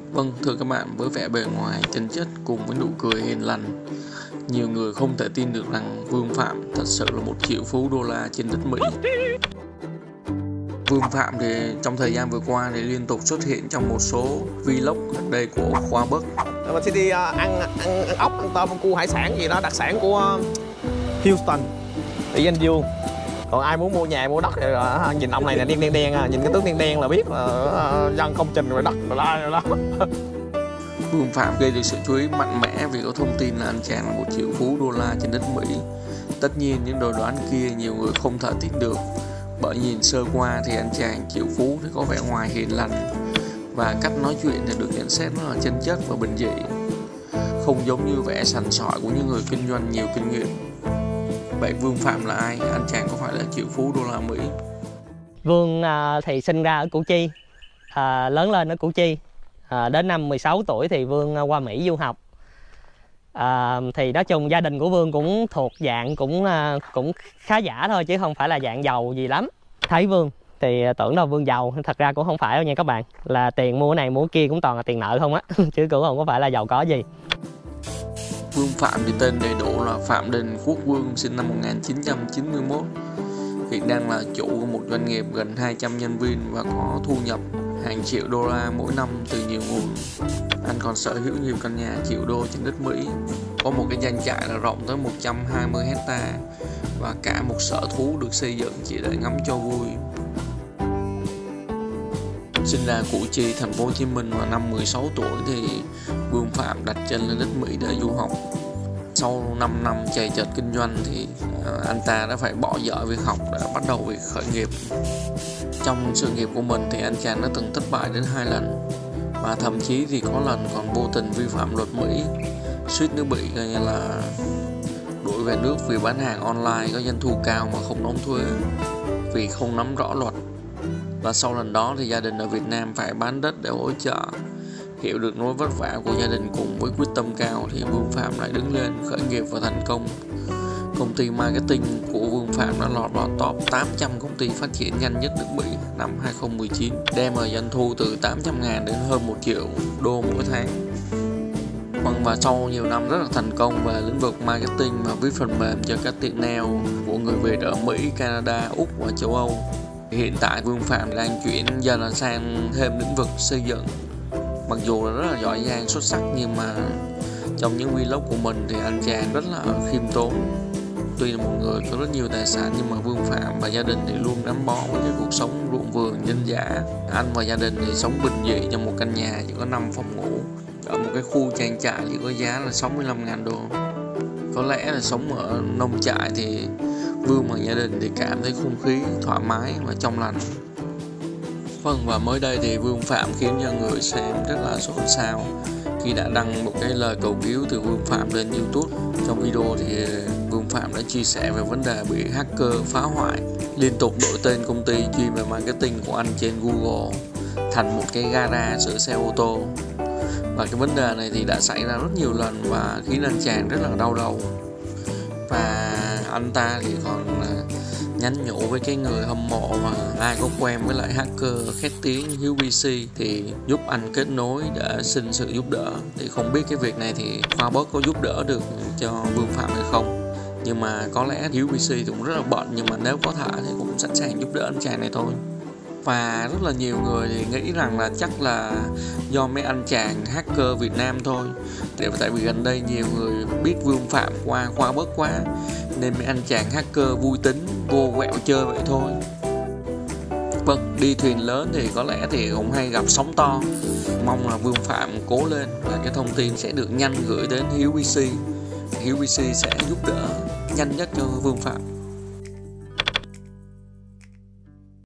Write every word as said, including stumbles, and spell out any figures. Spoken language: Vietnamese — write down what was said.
Vâng, thưa các bạn, với vẻ bề ngoài chân chất cùng với nụ cười hiền lành, nhiều người không thể tin được rằng Vương Phạm thật sự là một triệu phú đô la trên đất Mỹ. Vương Phạm thì trong thời gian vừa qua thì liên tục xuất hiện trong một số vlog gần đây của Khoa Bắc. Mình sẽ đi ăn, ăn, ăn ốc, ăn tôm, ăn cua, hải sản gì đó, đặc sản của Houston, Tỷ Anh Dương. Còn ai muốn mua nhà, mua đất thì là, nhìn ông này là đen đen đen, nhìn cái tướng đen đen là biết là dân công trình rồi đất rồi đó, rồi đó. Vương Phạm gây được sự chú ý mạnh mẽ vì có thông tin là anh chàng là một triệu phú đô la trên đất Mỹ. Tất nhiên những đồn đoán kia nhiều người không thể tin được, bởi nhìn sơ qua thì anh chàng triệu phú thì có vẻ ngoài hiền lành và cách nói chuyện thì được nhận xét rất là chân chất và bình dị, không giống như vẻ sành sỏi của những người kinh doanh nhiều kinh nghiệm. Vậy Vương Phạm là ai? Anh chàng có phải là triệu phú đô la Mỹ? Vương à, thì sinh ra ở Củ Chi, à, lớn lên ở Củ Chi. À, đến năm mười sáu tuổi thì Vương qua Mỹ du học. À, thì nói chung gia đình của Vương cũng thuộc dạng cũng cũng khá giả thôi chứ không phải là dạng giàu gì lắm. Thấy Vương thì tưởng đâu Vương giàu, thật ra cũng không phải đâu nha các bạn. Là tiền mua cái này mua cái kia cũng toàn là tiền nợ không á, chứ cũng không có phải là giàu có gì. Vương Phạm thì tên đầy đủ là Phạm Đình Quốc Vương, sinh năm một nghìn chín trăm chín mươi mốt. Hiện đang là chủ của một doanh nghiệp gần hai trăm nhân viên và có thu nhập hàng triệu đô la mỗi năm từ nhiều nguồn. Anh còn sở hữu nhiều căn nhà triệu đô trên đất Mỹ, có một cái doanh trại là rộng tới một trăm hai mươi hecta và cả một sở thú được xây dựng chỉ để ngắm cho vui. Sinh ra Củ Chi, thành phố Hồ Chí Minh vào năm mười sáu tuổi thì Vương Phạm đặt chân lên đất Mỹ để du học. Sau năm năm chạy chật kinh doanh thì anh ta đã phải bỏ dở việc học để bắt đầu việc khởi nghiệp. Trong sự nghiệp của mình thì anh chàng đã từng thất bại đến hai lần, và thậm chí thì có lần còn vô tình vi phạm luật Mỹ, suýt nữa bị coi như là đuổi về nước vì bán hàng online có doanh thu cao mà không đóng thuế vì không nắm rõ luật. Và sau lần đó thì gia đình ở Việt Nam phải bán đất để hỗ trợ. Hiểu được nỗi vất vả của gia đình cùng với quyết tâm cao thì Vương Phạm lại đứng lên khởi nghiệp và thành công. Công ty marketing của Vương Phạm đã lọt vào top tám trăm công ty phát triển nhanh nhất nước Mỹ năm hai không một chín, đem lại doanh thu từ tám trăm ngàn đến hơn một triệu đô mỗi tháng. Vâng, và sau nhiều năm rất là thành công về lĩnh vực marketing và viết phần mềm cho các tiệm nail của người Việt ở Mỹ, Canada, Úc và châu Âu, hiện tại Vương Phạm đang chuyển dần sang thêm lĩnh vực xây dựng. Mặc dù là rất là giỏi giang xuất sắc nhưng mà trong những vlog của mình thì anh chàng rất là khiêm tốn. Tuy là một người có rất nhiều tài sản nhưng mà Vương Phạm và gia đình thì luôn gắn bó với cái cuộc sống ruộng vườn dân dã. Anh và gia đình thì sống bình dị trong một căn nhà chỉ có năm phòng ngủ ở một cái khu trang trại chỉ có giá là sáu mươi lăm ngàn đô. Có lẽ là sống ở nông trại thì Vương và gia đình thì cảm thấy không khí thoải mái và trong lành. Vâng, và mới đây thì Vương Phạm khiến cho người xem rất là xôn xao khi đã đăng một cái lời cầu cứu từ Vương Phạm lên YouTube. Trong video thì Vương Phạm đã chia sẻ về vấn đề bị hacker phá hoại, liên tục đổi tên công ty chuyên về marketing của anh trên Google thành một cái gara sửa xe ô tô. Và cái vấn đề này thì đã xảy ra rất nhiều lần và khiến anh chàng rất là đau đầu. Và anh ta thì còn nhắn nhủ với cái người hâm mộ mà ai có quen với lại hacker khét tiếng Hiếu bê xê thì giúp anh kết nối để xin sự giúp đỡ. Thì không biết cái việc này thì Khoa Bắc có giúp đỡ được cho Vương Phạm hay không, nhưng mà có lẽ Hiếu bê xê thì cũng rất là bận, nhưng mà nếu có thể thì cũng sẵn sàng giúp đỡ anh chàng này thôi. Và rất là nhiều người thì nghĩ rằng là chắc là do mấy anh chàng hacker Việt Nam thôi, để tại vì gần đây nhiều người biết Vương Phạm qua Khoa Bắc quá nên mấy anh chàng hacker vui tính vô quẹo chơi vậy thôi. Vâng, đi thuyền lớn thì có lẽ thì cũng hay gặp sóng to. Mong là Vương Phạm cố lên và cái thông tin sẽ được nhanh gửi đến Hiếu bê xê. Hiếu bê xê sẽ giúp đỡ nhanh nhất cho Vương Phạm.